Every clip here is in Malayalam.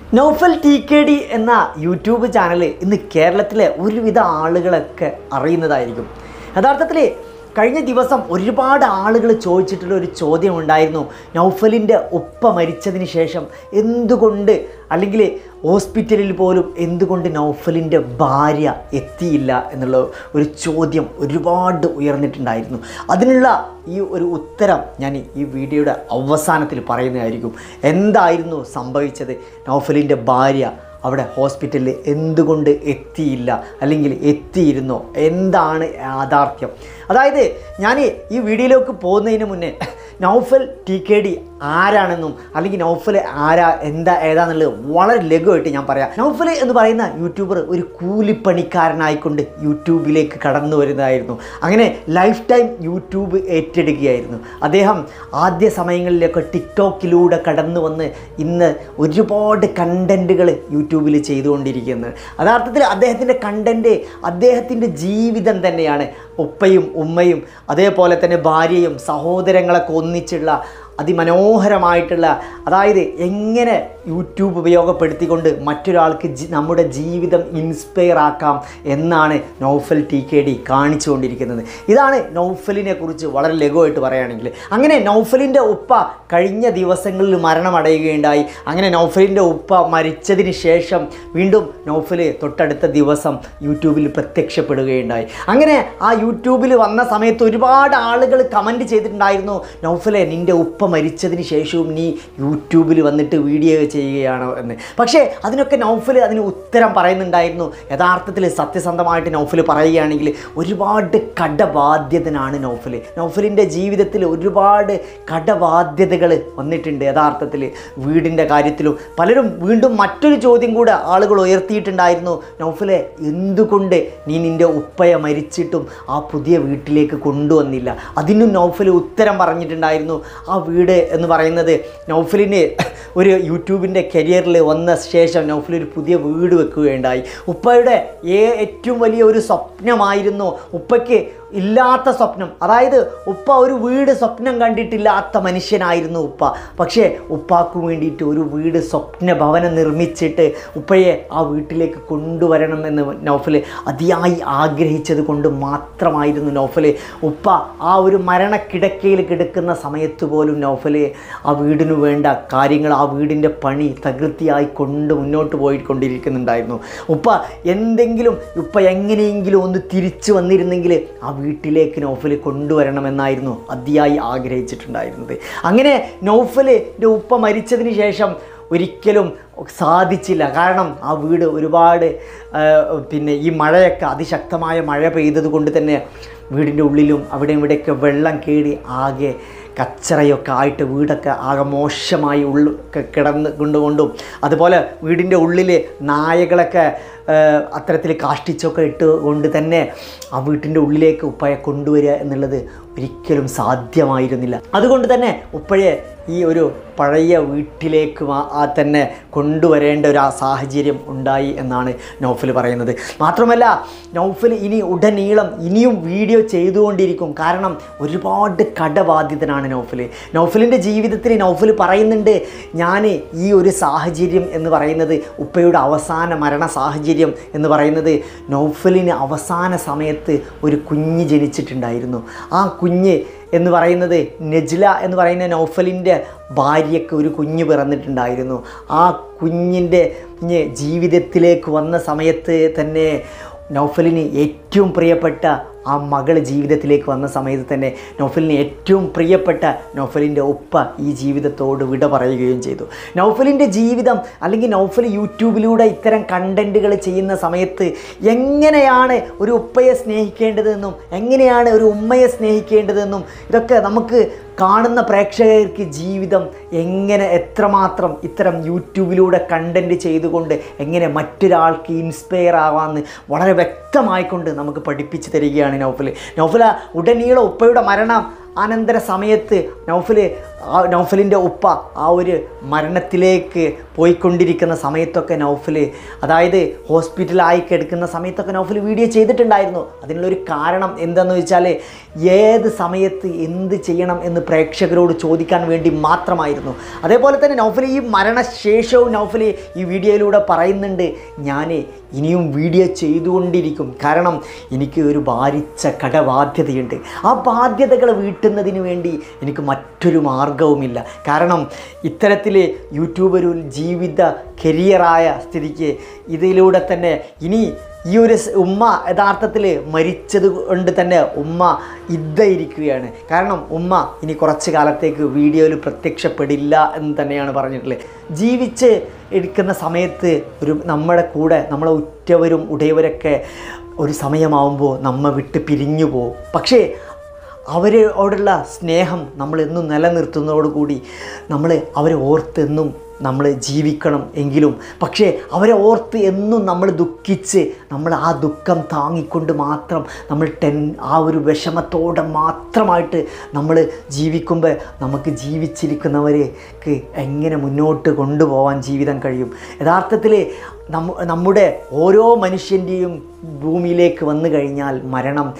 നൗഫൽ ടി.കെ.ഡി എന്ന യൂട്യൂബ് ചാനൽ ഇന്ന് കേരളത്തിലെ ഒരുവിധ ആളുകളൊക്കെ അറിയുന്നതായിരിക്കും. യഥാർത്ഥത്തിൽ കഴിഞ്ഞ ദിവസം ഒരുപാട് ആളുകൾ ചോദിച്ചിട്ടുള്ള ഒരു ചോദ്യം ഉണ്ടായിരുന്നു. നൗഫലിൻ്റെ ഉപ്പ മരിച്ചതിന് ശേഷം എന്തുകൊണ്ട്, അല്ലെങ്കിൽ ഹോസ്പിറ്റലിൽ പോലും എന്തുകൊണ്ട് നൗഫലിൻ്റെ ഭാര്യ എത്തിയില്ല എന്നുള്ള ഒരു ചോദ്യം ഒരുപാട് ഉയർന്നിട്ടുണ്ടായിരുന്നു. അതിനുള്ള ഈ ഒരു ഉത്തരം ഞാൻ ഈ വീഡിയോയുടെ അവസാനത്തിൽ പറയുന്നതായിരിക്കും. എന്തായിരുന്നു സംഭവിച്ചത്, നൗഫലിൻ്റെ ഭാര്യ അവിടെ ഹോസ്പിറ്റലിൽ എന്തുകൊണ്ട് എത്തിയില്ല, അല്ലെങ്കിൽ എത്തിയിരുന്നോ, എന്താണ് യാഥാർത്ഥ്യം? അതായത് ഞാൻ ഈ വീഡിയോയിലേക്ക് പോകുന്നതിന് മുന്നേ നൗഫൽ ടി.കെ.ഡി ആരാണെന്നും അല്ലെങ്കിൽ നൗഫൽ ഏതാണെന്നുള്ളത് വളരെ ലഘുവായിട്ട് ഞാൻ പറയാം. നൗഫൽ എന്ന് പറയുന്ന യൂട്യൂബർ ഒരു കൂലിപ്പണിക്കാരനായിക്കൊണ്ട് യൂട്യൂബിലേക്ക് കടന്നു വരുന്നതായിരുന്നു. അങ്ങനെ ലൈഫ് ടൈം യൂട്യൂബ് ഏറ്റെടുക്കുകയായിരുന്നു. അദ്ദേഹം ആദ്യ സമയങ്ങളിലൊക്കെ ടിക്ടോക്കിലൂടെ കടന്നു വന്ന് ഇന്ന് ഒരുപാട് കണ്ടൻറ്റുകൾ യൂട്യൂബിൽ ചെയ്തുകൊണ്ടിരിക്കുന്നത്. യഥാർത്ഥത്തിൽ അദ്ദേഹത്തിൻ്റെ കണ്ടൻറ്റ് അദ്ദേഹത്തിൻ്റെ ജീവിതം തന്നെയാണ്. ഉപ്പയും ഉമ്മയും അതേപോലെ തന്നെ ഭാര്യയും സഹോദരങ്ങളൊക്കെ ഒന്നിച്ചുള്ള അതിമനോഹരമായിട്ടുള്ള, അതായത് എങ്ങനെ യൂട്യൂബ് ഉപയോഗപ്പെടുത്തിക്കൊണ്ട് മറ്റൊരാൾക്ക് നമ്മുടെ ജീവിതം ഇൻസ്പയർ ആക്കാം എന്നാണ് നൗഫൽ ടി.കെ.ഡി കാണിച്ചുകൊണ്ടിരിക്കുന്നത്. ഇതാണ് നൗഫലിനെ കുറിച്ച് വളരെ ലഘുവായിട്ട് പറയുകയാണെങ്കിൽ. അങ്ങനെ നൗഫലിൻ്റെ ഉപ്പ കഴിഞ്ഞ ദിവസങ്ങളിൽ മരണമടയുകയുണ്ടായി. അങ്ങനെ നൗഫലിൻ്റെ ഉപ്പ മരിച്ചതിന് ശേഷം വീണ്ടും നൗഫൽ തൊട്ടടുത്ത ദിവസം യൂട്യൂബിൽ പ്രത്യക്ഷപ്പെടുകയുണ്ടായി. അങ്ങനെ ആ യൂട്യൂബിൽ വന്ന സമയത്ത് ഒരുപാട് ആളുകൾ കമൻറ്റ് ചെയ്തിട്ടുണ്ടായിരുന്നു, നൗഫലെ നിൻ്റെ ഉപ്പ മരിച്ചതിന് ശേഷവും നീ യൂട്യൂബിൽ വന്നിട്ട് വീഡിയോ ചെയ്യുകയാണോ എന്ന്. പക്ഷേ അതിനൊക്കെ നൗഫൽ അതിന് ഉത്തരം പറയുന്നുണ്ടായിരുന്നു. യഥാർത്ഥത്തിൽ സത്യസന്ധമായിട്ട് നൗഫൽ പറയുകയാണെങ്കിൽ ഒരുപാട് കടബാധ്യതനാണ് നൗഫൽ. നൗഫലിൻ്റെ ജീവിതത്തിൽ ഒരുപാട് കടബാധ്യതകൾ വന്നിട്ടുണ്ട്. യഥാർത്ഥത്തിൽ വീടിൻ്റെ കാര്യത്തിലും പലരും വീണ്ടും മറ്റൊരു ചോദ്യം കൂടെ ആളുകൾ ഉയർത്തിയിട്ടുണ്ടായിരുന്നു, നൗഫലെ എന്തുകൊണ്ട് നീ നിൻ്റെ ഉപ്പയെ മരിച്ചിട്ടും ആ പുതിയ വീട്ടിലേക്ക് കൊണ്ടുവന്നില്ല? അതിനും നൗഫൽ ഉത്തരം പറഞ്ഞിട്ടുണ്ടായിരുന്നു. ആ വീട് എന്ന് പറയുന്നത് നൗഫലിന് ഒരു യൂട്യൂബിൻ്റെ കരിയറിൽ വന്ന ശേഷം നൗഫൽ ഒരു പുതിയ വീട് വെക്കുകയുണ്ടായി. ഉപ്പയുടെ ഏറ്റവും വലിയ ഒരു സ്വപ്നമായിരുന്നു, ഉപ്പയ്ക്ക് ഇല്ലാത്ത സ്വപ്നം. അതായത് ഉപ്പ ഒരു വീട് സ്വപ്നം കണ്ടിട്ടില്ലാത്ത മനുഷ്യനായിരുന്നു ഉപ്പ. പക്ഷേ ഉപ്പാക്ക് വേണ്ടിയിട്ട് ഒരു വീട് സ്വപ്ന ഭവനം നിർമ്മിച്ചിട്ട് ഉപ്പയെ ആ വീട്ടിലേക്ക് കൊണ്ടുവരണമെന്ന് നൗഫൽ അതിയായി ആഗ്രഹിച്ചത് കൊണ്ട് മാത്രമായിരുന്നു നൗഫൽ ഉപ്പ ആ ഒരു മരണക്കിടക്കയിൽ കിടക്കുന്ന സമയത്ത് പോലും നൗഫൽ ആ വീടിനു വേണ്ട കാര്യങ്ങൾ, ആ വീടിൻ്റെ പണി തകൃതിയായി മുന്നോട്ട് പോയിക്കൊണ്ടിരിക്കുന്നുണ്ടായിരുന്നു. ഉപ്പ എങ്ങനെയെങ്കിലും ഒന്ന് തിരിച്ചു വന്നിരുന്നെങ്കിൽ ആ വീട്ടിലേക്ക് നൗഫൽ കൊണ്ടുവരണമെന്നായിരുന്നു അതിയായി ആഗ്രഹിച്ചിട്ടുണ്ടായിരുന്നത്. അങ്ങനെ നൗഫലിൻ്റെ ഉപ്പ മരിച്ചതിന് ശേഷം ഒരിക്കലും സാധിച്ചില്ല. കാരണം ആ വീട് ഒരുപാട് ഈ മഴയൊക്കെ അതിശക്തമായ മഴ പെയ്തത് കൊണ്ട് തന്നെ വീടിൻ്റെ ഉള്ളിലും അവിടെയും ഇവിടെയൊക്കെ വെള്ളം കയറി ആകെ കച്ചറയൊക്കെ ആയിട്ട് വീടൊക്കെ ആകെ മോശമായി കൊണ്ടും അതുപോലെ വീടിൻ്റെ ഉള്ളിൽ നായകളൊക്കെ അത്തരത്തിൽ കാഷ്ടിച്ചൊക്കെ ഇട്ടുകൊണ്ട് തന്നെ ആ വീട്ടിൻ്റെ ഉള്ളിലേക്ക് ഉപ്പയെ കൊണ്ടുവരിക എന്നുള്ളത് ഒരിക്കലും സാധ്യമായിരുന്നില്ല. അതുകൊണ്ട് തന്നെ ഉപ്പയെ ഈ ഒരു പഴയ വീട്ടിലേക്ക് തന്നെ കൊണ്ടുവരേണ്ട ഒരു സാഹചര്യം ഉണ്ടായി എന്നാണ് നൗഫൽ പറയുന്നത്. മാത്രമല്ല നൗഫൽ ഇനി ഉടനീളം ഇനിയും വീഡിയോ ചെയ്തുകൊണ്ടിരിക്കും. കാരണം ഒരുപാട് കടബാധ്യതനാണ് നൗഫൽ. നൗഫലിൻ്റെ ജീവിതത്തിൽ നൗഫൽ പറയുന്നുണ്ട്, ഞാൻ ഈ ഒരു സാഹചര്യം എന്ന് പറയുന്നത് ഉപ്പയുടെ അവസാന മരണ സാഹചര്യം എന്ന് പറയുന്നത് നൗഫലിന് അവസാന സമയത്ത് ഒരു കുഞ്ഞ് ജനിച്ചിട്ടുണ്ടായിരുന്നു. ആ കുഞ്ഞ് എന്ന് പറയുന്നത് നജ്ല എന്ന് പറയുന്ന നൗഫലിൻ്റെ ഭാര്യയ്ക്ക് ഒരു കുഞ്ഞ് പിറന്നിട്ടുണ്ടായിരുന്നു. ആ കുഞ്ഞിൻ്റെ ജീവിതത്തിലേക്ക് വന്ന സമയത്ത് തന്നെ നൗഫലിന് ഏറ്റവും പ്രിയപ്പെട്ട ആ മകൾ ജീവിതത്തിലേക്ക് വന്ന സമയത്ത് തന്നെ നൗഫലിന് ഏറ്റവും പ്രിയപ്പെട്ട നൗഫലിൻ്റെ ഉപ്പ ഈ ജീവിതത്തോട് വിട പറയുകയും ചെയ്തു. നൗഫലിൻ്റെ ജീവിതം, അല്ലെങ്കിൽ നൗഫൽ യൂട്യൂബിലൂടെ ഇത്തരം കണ്ടൻറ്റുകൾ ചെയ്യുന്ന സമയത്ത് എങ്ങനെയാണ് ഒരു ഉപ്പയെ സ്നേഹിക്കേണ്ടതെന്നും എങ്ങനെയാണ് ഒരു ഉമ്മയെ സ്നേഹിക്കേണ്ടതെന്നും ഇതൊക്കെ നമുക്ക് കാണുന്ന പ്രേക്ഷകർക്ക് ജീവിതം എത്രമാത്രം ഇത്തരം യൂട്യൂബിലൂടെ കണ്ടൻറ്റ് ചെയ്തുകൊണ്ട് എങ്ങനെ മറ്റൊരാൾക്ക് ഇൻസ്പയർ ആവാമെന്ന് വളരെ വ്യക്തമായിക്കൊണ്ട് നമുക്ക് പഠിപ്പിച്ചു തരികയാണ് നൗഫൽ. ഉടനീളം ഉപ്പയുടെ അനന്തര സമയത്ത് നൗഫലിൻ്റെ ഉപ്പ ആ ഒരു മരണത്തിലേക്ക് പോയിക്കൊണ്ടിരിക്കുന്ന സമയത്തൊക്കെ നൗഫൽ, അതായത് ഹോസ്പിറ്റലായി കിടക്കുന്ന സമയത്തൊക്കെ നൗഫൽ വീഡിയോ ചെയ്തിട്ടുണ്ടായിരുന്നു. അതിനുള്ളൊരു കാരണം എന്താണെന്ന് വെച്ചാൽ ഏത് സമയത്ത് എന്ത് ചെയ്യണം എന്ന് പ്രേക്ഷകരോട് ചോദിക്കാൻ വേണ്ടി മാത്രമായിരുന്നു. അതേപോലെ തന്നെ നൗഫൽ ഈ മരണശേഷവും നൗഫൽ ഈ വീഡിയോയിലൂടെ പറയുന്നുണ്ട്, ഞാൻ ഇനിയും വീഡിയോ ചെയ്തുകൊണ്ടിരിക്കും. കാരണം എനിക്ക് ഒരു ഭാരിച്ച കടബാധ്യതയുണ്ട്. ആ ബാധ്യതകൾ വീട്ടുന്നതിന് വേണ്ടി എനിക്ക് മറ്റൊരു മാർഗവുമില്ല. കാരണം ഇത്തരത്തിൽ യൂട്യൂബ് ഒരു ജീവിത കരിയറായ സ്ഥിതിക്ക് ഇതിലൂടെ തന്നെ ഇനി ഈ ഒരു ഉമ്മ യഥാർത്ഥത്തിൽ മരിച്ചത് കൊണ്ട് തന്നെ ഉമ്മ ഇരിക്കുകയാണ്. കാരണം ഉമ്മ ഇനി കുറച്ച് കാലത്തേക്ക് വീഡിയോയിൽ പ്രത്യക്ഷപ്പെടില്ല എന്ന് തന്നെയാണ് പറഞ്ഞിട്ടുള്ളത്. ജീവിച്ച് എടുക്കുന്ന സമയത്ത് നമ്മുടെ കൂടെ നമ്മളെ ഉറ്റവരും ഉടയവരൊക്കെ ഒരു സമയമാവുമ്പോൾ നമ്മെ വിട്ട് പിരിഞ്ഞു പോകും. പക്ഷേ അവരോടുള്ള സ്നേഹം നമ്മൾ എന്നും നിലനിർത്തുന്നതോടുകൂടി നമ്മൾ അവരെ ഓർത്തെന്നും നമ്മൾ ജീവിക്കണം. എങ്കിലും പക്ഷേ അവരെ ഓർത്ത് എന്നും നമ്മൾ ദുഃഖിച്ച് നമ്മൾ ആ ദുഃഖം താങ്ങിക്കൊണ്ട് മാത്രം നമ്മൾ ആ ഒരു വിഷമത്തോടെ മാത്രമായിട്ട് നമ്മൾ ജീവിക്കുമ്പോൾ നമുക്ക് ജീവിച്ചിരിക്കുന്നവർക്ക് എങ്ങനെ മുന്നോട്ട് കൊണ്ടുപോകാൻ ജീവിതം കഴിയും? യഥാർത്ഥത്തിൽ നമ്മുടെ ഓരോ മനുഷ്യൻ്റെയും ഭൂമിയിലേക്ക് വന്നു കഴിഞ്ഞാൽ മരണം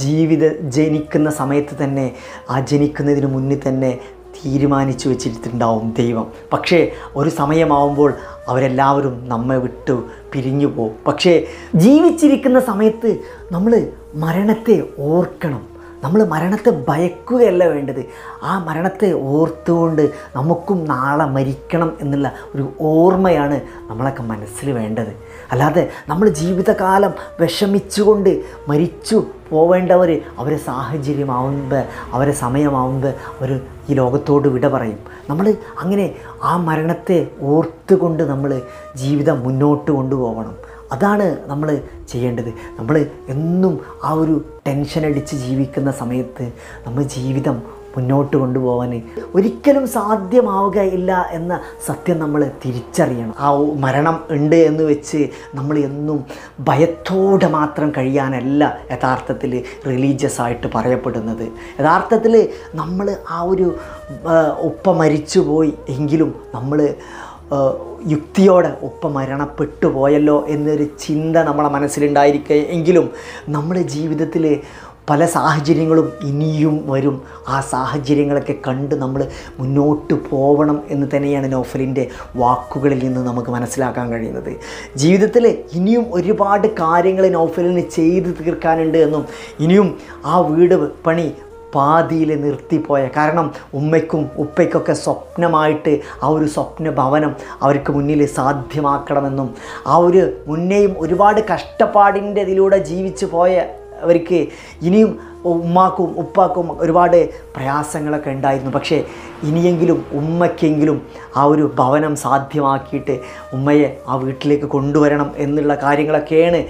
ജനിക്കുന്ന സമയത്ത് തന്നെ, ആ ജനിക്കുന്നതിന് മുന്നിൽ തന്നെ തീരുമാനിച്ചു വെച്ചിട്ടുണ്ടാവും ദൈവം. പക്ഷേ ഒരു സമയമാവുമ്പോൾ അവരെല്ലാവരും നമ്മെ വിട്ടു പിരിഞ്ഞു പോകും. പക്ഷേ ജീവിച്ചിരിക്കുന്ന സമയത്ത് നമ്മൾ മരണത്തെ ഓർക്കണം. നമ്മൾ മരണത്തെ ഭയക്കുകയല്ല വേണ്ടത്. ആ മരണത്തെ ഓർത്തുകൊണ്ട് നമുക്കും നാളെ മരിക്കണം എന്നുള്ള ഒരു ഓർമ്മയാണ് നമ്മളൊക്കെ മനസ്സിൽ വേണ്ടത്. അല്ലാതെ നമ്മൾ ജീവിതകാലം വിഷമിച്ചുകൊണ്ട് മരിച്ചു പോവേണ്ടവർ അവരെ സാഹചര്യമാവുമ്പോൾ, അവരെ സമയമാവുമ്പോൾ അവർ ഈ ലോകത്തോട് വിട പറയും. നമ്മൾ അങ്ങനെ ആ മരണത്തെ ഓർത്തുകൊണ്ട് നമ്മൾ ജീവിതം മുന്നോട്ട് കൊണ്ടുപോകണം. അതാണ് നമ്മൾ ചെയ്യേണ്ടത്. നമ്മൾ എന്നും ആ ഒരു ടെൻഷൻ അടിച്ച് ജീവിക്കുന്ന സമയത്ത് നമ്മൾ ജീവിതം മുന്നോട്ട് കൊണ്ടുപോകാൻ ഒരിക്കലും സാധ്യമാവുകയില്ല എന്ന സത്യം നമ്മൾ തിരിച്ചറിയണം. ആ മരണം ഉണ്ട് എന്ന് വെച്ച് നമ്മൾ എന്നും ഭയത്തോടെ മാത്രം കഴിയാനല്ല യഥാർത്ഥത്തിൽ റിലീജിയസ് ആയിട്ട് പറയപ്പെടുന്നത്. യഥാർത്ഥത്തിൽ നമ്മൾ ആ ഒരു ഉപ്പ മരിച്ചു പോയി എങ്കിലും നമ്മൾ യുക്തിയോടെ ഉപ്പ മരണപ്പെട്ടു പോയല്ലോ എന്നൊരു ചിന്ത നമ്മളെ മനസ്സിലുണ്ടായിരിക്കുക എങ്കിലും നമ്മുടെ ജീവിതത്തിൽ പല സാഹചര്യങ്ങളും ഇനിയും വരും. ആ സാഹചര്യങ്ങളൊക്കെ കണ്ട് നമ്മൾ മുന്നോട്ട് പോകണം എന്ന് തന്നെയാണ് നൗഫലിൻ്റെ വാക്കുകളിൽ നിന്ന് നമുക്ക് മനസ്സിലാക്കാൻ കഴിയുന്നത്. ജീവിതത്തിൽ ഇനിയും ഒരുപാട് കാര്യങ്ങൾ നൗഫലിന് ചെയ്ത് തീർക്കാനുണ്ട് എന്നും ഇനിയും ആ വീട് പണി പാതിയിൽ നിർത്തിപ്പോയ, കാരണം ഉമ്മയ്ക്കും ഉപ്പയ്ക്കൊക്കെ സ്വപ്നമായിട്ട് ആ ഒരു സ്വപ്ന ഭവനം അവർക്ക് മുന്നിൽ സാധ്യമാക്കണമെന്നും ആ ഒരു മുന്നേയും ഒരുപാട് കഷ്ടപ്പാടിൻ്റെ ഇതിലൂടെ ജീവിച്ചു പോയ അവർക്ക് ഇനിയും ഉമ്മാക്കും ഉപ്പാക്കും ഒരുപാട് പ്രയാസങ്ങളൊക്കെ ഉണ്ടായിരുന്നു. പക്ഷേ ഇനിയെങ്കിലും ഉമ്മയ്ക്കെങ്കിലും ആ ഒരു ഭവനം സാധ്യമാക്കിയിട്ട് ഉമ്മയെ ആ വീട്ടിലേക്ക് കൊണ്ടുവരണം എന്നുള്ള കാര്യങ്ങളൊക്കെയാണ്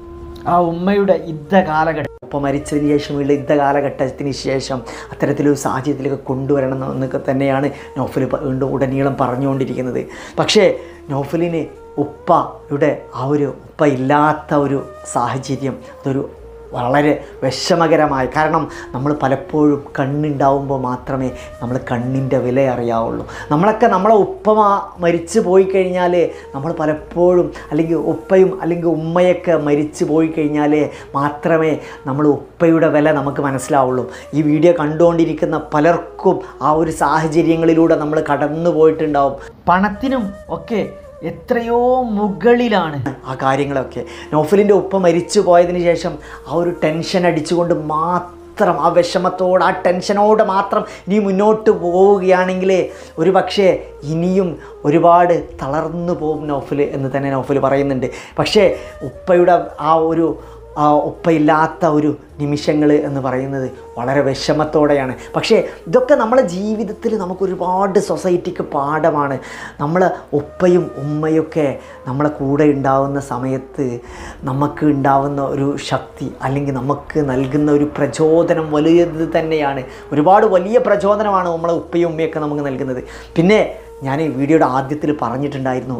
ആ ഉമ്മയുടെ യുദ്ധകാലഘട്ടം. ഉപ്പ മരിച്ചതിന് ശേഷമുള്ള യുദ്ധകാലഘട്ടത്തിന് ശേഷം അത്തരത്തിലൊരു സാഹചര്യത്തിലേക്ക് കൊണ്ടുവരണം എന്നൊക്കെ തന്നെയാണ് നൗഫൽ ഉടനീളം പറഞ്ഞുകൊണ്ടിരിക്കുന്നത്. പക്ഷേ നൗഫലിന് ഉപ്പയുടെ ആ ഒരു ഉപ്പ ഇല്ലാത്ത ഒരു സാഹചര്യം അതൊരു വളരെ വിഷമകരമായി. കാരണം നമ്മൾ പലപ്പോഴും കണ്ണുണ്ടാവുമ്പോൾ മാത്രമേ നമ്മൾ കണ്ണിൻ്റെ വില അറിയാവുള്ളൂ. നമ്മളൊക്കെ നമ്മളെ ഉപ്പ മരിച്ചു പോയി കഴിഞ്ഞാൽ നമ്മൾ പലപ്പോഴും അല്ലെങ്കിൽ ഉപ്പയും അല്ലെങ്കിൽ ഉമ്മയൊക്കെ മരിച്ചു പോയി കഴിഞ്ഞാൽ മാത്രമേ നമ്മൾ ഉപ്പയുടെ വില നമുക്ക് മനസ്സിലാവുള്ളൂ. ഈ വീഡിയോ കണ്ടുകൊണ്ടിരിക്കുന്ന പലർക്കും ആ ഒരു സാഹചര്യങ്ങളിലൂടെ നമ്മൾ കടന്നു പോയിട്ടുണ്ടാവും. പണത്തിനും ഒക്കെ എത്രയോ മുകളിലാണ് ആ കാര്യങ്ങളൊക്കെ. നൗഫലിൻ്റെ ഉപ്പ മരിച്ചു പോയതിന് ശേഷം ആ ഒരു ടെൻഷൻ അടിച്ചുകൊണ്ട് മാത്രം ആ വിഷമത്തോട് ആ ടെൻഷനോട് മാത്രം ഇനി മുന്നോട്ട് പോവുകയാണെങ്കിൽ ഒരു പക്ഷേ ഇനിയും ഒരുപാട് തളർന്നു പോകും നൗഫൽ എന്ന് തന്നെ നൗഫൽ പറയുന്നുണ്ട്. പക്ഷേ ഉപ്പയുടെ ആ ഒരു ഉപ്പയില്ലാത്ത ഒരു നിമിഷങ്ങൾ എന്ന് പറയുന്നത് വളരെ വിഷമത്തോടെയാണ്. പക്ഷേ ഇതൊക്കെ നമ്മളെ ജീവിതത്തിൽ നമുക്കൊരുപാട് സൊസൈറ്റിക്ക് പാഠമാണ്. നമ്മളെ ഉപ്പയും ഉമ്മയൊക്കെ നമ്മളെ കൂടെ ഉണ്ടാവുന്ന സമയത്ത് നമുക്ക് ഉണ്ടാവുന്ന ഒരു ശക്തി അല്ലെങ്കിൽ നമുക്ക് നൽകുന്ന ഒരു പ്രചോദനം വലിയത് തന്നെയാണ്. ഒരുപാട് വലിയ പ്രചോദനമാണ് നമ്മളെ ഉപ്പയും ഉമ്മയൊക്കെ നമുക്ക് നൽകുന്നത്. പിന്നെ ഞാൻ ഈ വീഡിയോയുടെ ആദ്യത്തിൽ പറഞ്ഞിട്ടുണ്ടായിരുന്നു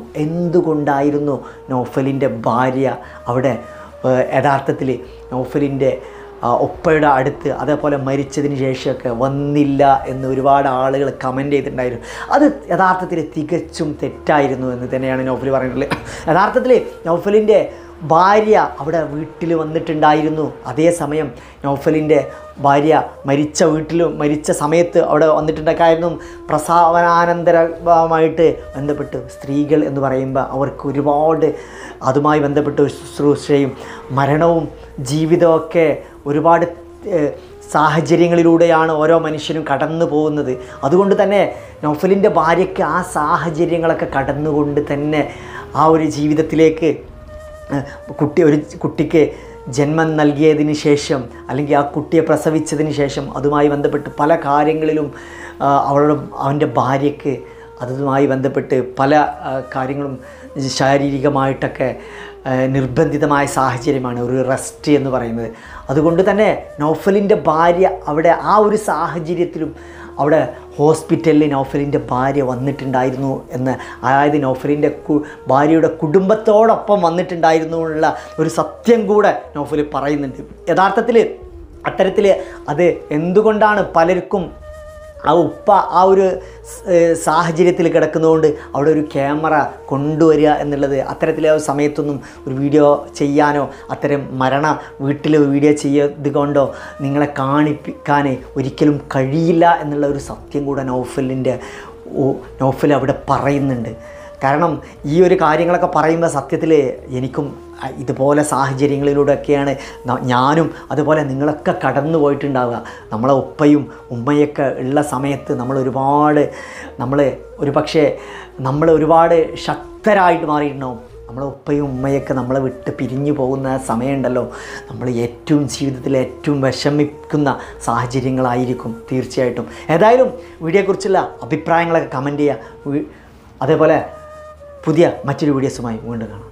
എന്തുകൊണ്ടായിരുന്നു നൗഫലിൻ്റെ ഭാര്യ അവിടെ യഥാർത്ഥത്തിൽ നൗഫലിൻ്റെ ഉപ്പയുടെ അടുത്ത്, അതേപോലെ മരിച്ചതിന് ശേഷമൊക്കെ വന്നില്ല എന്ന് ഒരുപാട് ആളുകൾ കമൻറ്റ് ചെയ്തിട്ടുണ്ടായിരുന്നു. അത് യഥാർത്ഥത്തിൽ തികച്ചും തെറ്റായിരുന്നു എന്ന് തന്നെയാണ് നൗഫൽ പറയുന്നത്. യഥാർത്ഥത്തിൽ നൗഫലിൻ്റെ ഭാര്യ അവിടെ വീട്ടിൽ വന്നിട്ടുണ്ടായിരുന്നു. അതേസമയം നൗഫലിൻ്റെ ഭാര്യ മരിച്ച സമയത്ത് അവിടെ വന്നിട്ടുണ്ടായിരുന്നു. പ്രസവാനന്തരമായിട്ട് ബന്ധപ്പെട്ട് സ്ത്രീകൾ എന്ന് പറയുമ്പോൾ അവർക്ക് ഒരുപാട് അതുമായി ബന്ധപ്പെട്ട് ശുശ്രൂഷയും മരണവും ജീവിതമൊക്കെ ഒരുപാട് സാഹചര്യങ്ങളിലൂടെയാണ് ഓരോ മനുഷ്യനും കടന്നു പോകുന്നത്. അതുകൊണ്ട് തന്നെ നൗഫലിൻ്റെ ഭാര്യയ്ക്ക് ആ സാഹചര്യങ്ങളൊക്കെ കടന്നുകൊണ്ട് തന്നെ ആ ഒരു ജീവിതത്തിലേക്ക് കുട്ടിക്ക് ജന്മം നൽകിയതിന് ശേഷം അല്ലെങ്കിൽ ആ കുട്ടിയെ പ്രസവിച്ചതിന് ശേഷം അതുമായി ബന്ധപ്പെട്ട് പല കാര്യങ്ങളിലും അവൻ്റെ ഭാര്യയ്ക്ക് അതുമായി ബന്ധപ്പെട്ട് പല കാര്യങ്ങളും ശാരീരികമായിട്ടൊക്കെ നിർബന്ധിതമായ സാഹചര്യമാണ് ഒരു റെസ്റ്റ് എന്ന് പറയുന്നത്. അതുകൊണ്ട് തന്നെ നൗഫലിൻ്റെ ഭാര്യ അവിടെ ആ ഒരു സാഹചര്യത്തിലും അവിടെ ഹോസ്പിറ്റലിൽ നൗഫലിൻ്റെ ഭാര്യ വന്നിട്ടുണ്ടായിരുന്നു എന്ന്, അതായത് നൗഫലിൻ്റെ ഭാര്യയുടെ കുടുംബത്തോടൊപ്പം വന്നിട്ടുണ്ടായിരുന്നു എന്നുള്ള ഒരു സത്യം കൂടെ നൗഫൽ പറയുന്നുണ്ട്. യഥാർത്ഥത്തിൽ അത്തരത്തിൽ അത് എന്തുകൊണ്ടാണ് പലർക്കും ആ ഉപ്പ ആ ഒരു സാഹചര്യത്തിൽ കിടക്കുന്നതുകൊണ്ട് അവിടെ ഒരു ക്യാമറ കൊണ്ടുവരിക എന്നുള്ളത്, അത്തരത്തിലെ സമയത്തൊന്നും ഒരു വീഡിയോ ചെയ്യാനോ അത്തരം വീട്ടിൽ വീഡിയോ ചെയ്യത് കൊണ്ടോ നിങ്ങളെ കാണിപ്പിക്കാൻ ഒരിക്കലും കഴിയില്ല എന്നുള്ള ഒരു സത്യം കൂടെ നൗഫൽ അവിടെ പറയുന്നുണ്ട്. കാരണം ഈ ഒരു കാര്യങ്ങളൊക്കെ പറയുമ്പോൾ സത്യത്തിൽ എനിക്കും ഇതുപോലെ സാഹചര്യങ്ങളിലൂടെയൊക്കെയാണ് ഞാനും നിങ്ങളൊക്കെ കടന്നു പോയിട്ടുണ്ടാവുക. നമ്മളെ ഉപ്പയും ഉമ്മയൊക്കെ ഉള്ള സമയത്ത് നമ്മൾ ഒരുപാട് ശക്തരായിട്ട് മാറിയിട്ടുണ്ടാവും. നമ്മളെ ഉപ്പയും ഉമ്മയൊക്കെ നമ്മളെ വിട്ട് പിരിഞ്ഞു പോകുന്ന സമയമുണ്ടല്ലോ, നമ്മൾ ജീവിതത്തിൽ ഏറ്റവും വിഷമിക്കുന്ന സാഹചര്യങ്ങളായിരിക്കും തീർച്ചയായിട്ടും. ഏതായാലും വീഡിയോയെക്കുറിച്ചുള്ള അഭിപ്രായങ്ങളൊക്കെ കമൻറ്റ് ചെയ്യുക. അതേപോലെ പുതിയ മറ്റൊരു വീഡിയോസുമായി വീണ്ടും കാണാം.